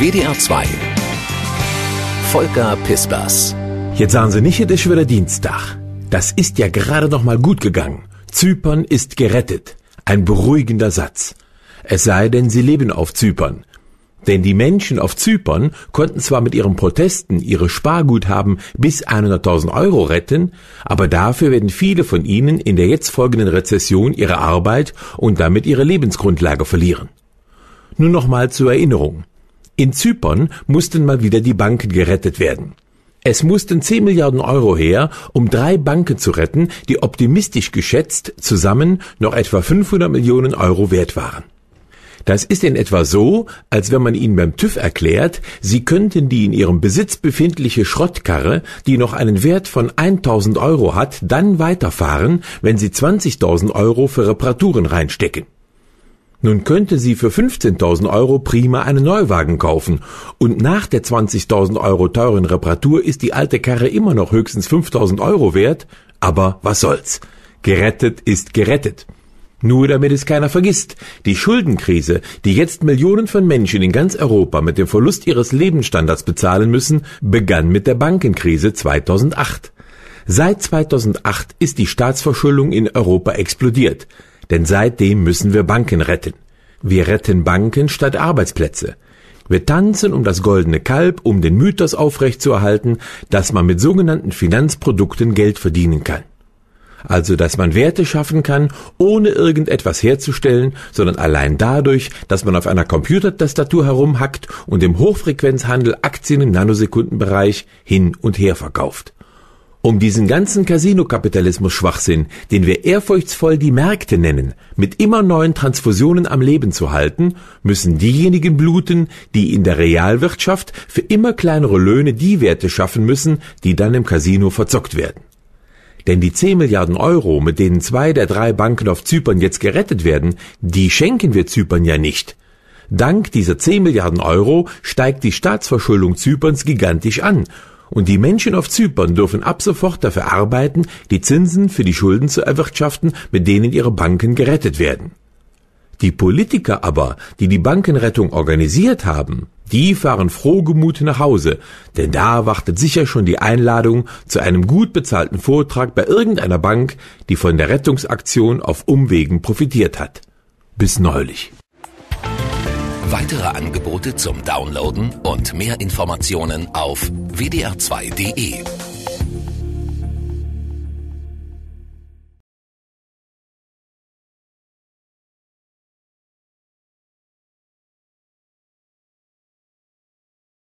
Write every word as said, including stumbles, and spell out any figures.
W D R zwei. Volker Pispers. Jetzt sagen Sie nicht, es ist schon wieder Dienstag. Das ist ja gerade noch mal gut gegangen. Zypern ist gerettet. Ein beruhigender Satz. Es sei denn, Sie leben auf Zypern. Denn die Menschen auf Zypern konnten zwar mit ihren Protesten ihre Sparguthaben bis hunderttausend Euro retten, aber dafür werden viele von ihnen in der jetzt folgenden Rezession ihre Arbeit und damit ihre Lebensgrundlage verlieren. Nur noch mal zur Erinnerung. In Zypern mussten mal wieder die Banken gerettet werden. Es mussten zehn Milliarden Euro her, um drei Banken zu retten, die optimistisch geschätzt zusammen noch etwa fünfhundert Millionen Euro wert waren. Das ist in etwa so, als wenn man Ihnen beim TÜV erklärt, Sie könnten die in Ihrem Besitz befindliche Schrottkarre, die noch einen Wert von tausend Euro hat, dann weiterfahren, wenn Sie zwanzigtausend Euro für Reparaturen reinstecken. Nun könnte sie für fünfzehntausend Euro prima einen Neuwagen kaufen und nach der zwanzigtausend Euro teuren Reparatur ist die alte Karre immer noch höchstens fünftausend Euro wert, aber was soll's? Gerettet ist gerettet. Nur damit es keiner vergisst, die Schuldenkrise, die jetzt Millionen von Menschen in ganz Europa mit dem Verlust ihres Lebensstandards bezahlen müssen, begann mit der Bankenkrise zweitausendacht. Seit zweitausendacht ist die Staatsverschuldung in Europa explodiert. Denn seitdem müssen wir Banken retten. Wir retten Banken statt Arbeitsplätze. Wir tanzen um das goldene Kalb, um den Mythos aufrechtzuerhalten, dass man mit sogenannten Finanzprodukten Geld verdienen kann. Also, dass man Werte schaffen kann, ohne irgendetwas herzustellen, sondern allein dadurch, dass man auf einer Computertastatur herumhackt und im Hochfrequenzhandel Aktien im Nanosekundenbereich hin und her verkauft. Um diesen ganzen Casino-Kapitalismus-Schwachsinn, den wir ehrfurchtsvoll die Märkte nennen, mit immer neuen Transfusionen am Leben zu halten, müssen diejenigen bluten, die in der Realwirtschaft für immer kleinere Löhne die Werte schaffen müssen, die dann im Casino verzockt werden. Denn die zehn Milliarden Euro, mit denen zwei der drei Banken auf Zypern jetzt gerettet werden, die schenken wir Zypern ja nicht. Dank dieser zehn Milliarden Euro steigt die Staatsverschuldung Zyperns gigantisch an. Und die Menschen auf Zypern dürfen ab sofort dafür arbeiten, die Zinsen für die Schulden zu erwirtschaften, mit denen ihre Banken gerettet werden. Die Politiker aber, die die Bankenrettung organisiert haben, die fahren frohgemut nach Hause, denn da wartet sicher schon die Einladung zu einem gut bezahlten Vortrag bei irgendeiner Bank, die von der Rettungsaktion auf Umwegen profitiert hat. Bis neulich. Weitere Angebote zum Downloaden und mehr Informationen auf w d r zwei punkt d e.